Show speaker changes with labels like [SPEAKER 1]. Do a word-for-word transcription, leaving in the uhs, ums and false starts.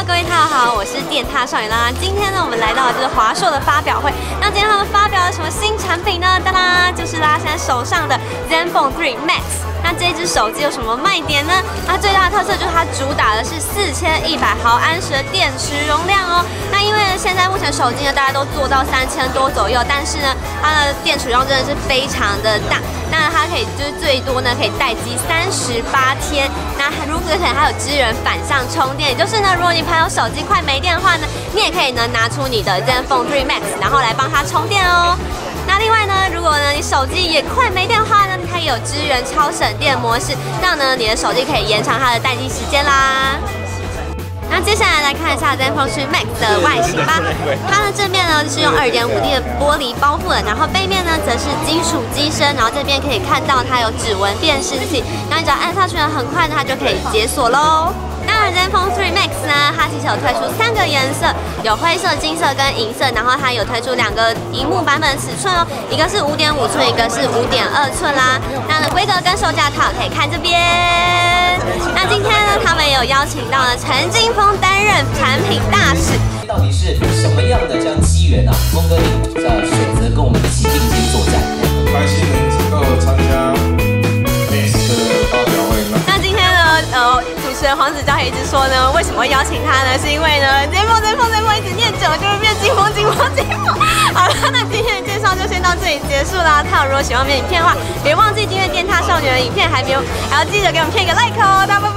[SPEAKER 1] Hello， 各位大家好，我是电踏少女啦。今天呢，我们来到的就是华硕的发表会。那今天他们发表了什么新产品呢？当然就是大家现在手上的 Zenfone 三 Max。那这支手机有什么卖点呢？它最大的特色就是它主打的是四千一百毫安时的电池容量哦。那因为呢，现在目前手机呢，大家都做到三千多左右，但是呢，它的电池容量真的是非常的大。那它可以就是最多呢，可以待机三十八天。那如果可能还有支援反向充电，也就是呢，如果你朋友手机快没电的话呢，你也可以呢拿出你的 Zenfone 三 Max， 然后来帮它充电哦。那另外呢，如果呢你手机也快没电的话呢，它也有支援超省电模式，让呢你的手机可以延长它的待机时间啦。那接下来来看一下 Zenfone 三 Max 的外形吧。它的正面呢是用 二点五 D 的玻璃包覆的，然后背面呢则是金属机身，然后这边可以看到它有指纹辨识器，那你只要按下去呢，很快它就可以解锁喽。那 Zenfone 三 Max 呢，它其实有推出三个颜色，有灰色、金色跟银色，然后它有推出两个萤幕版本的尺寸哦，一个是 五点五 寸，一个是 五点二 寸啦。那呢规格跟售价套可以看这边。那今天呢，他们也有邀请到了陈金峰担任产品大使。
[SPEAKER 2] 到底是什么样的这样机缘啊？峰哥，你呃选择跟我们一起并肩作战，
[SPEAKER 3] 很开心能够参加 Max 的发表会。
[SPEAKER 1] 那今天呢，呃，主持人黄子佼也一直说呢，为什么邀请他呢？是因为呢，Zenfone Zenfone Zenfone一直念久了就会变金峰金峰金峰。好了，那今天的介绍就先到这里结束啦。ถ้า如果喜欢我们的影片的话，别忘记订阅电踏少女的影片，还没有，还要记得给我们片一个 like 哦。大家拜拜。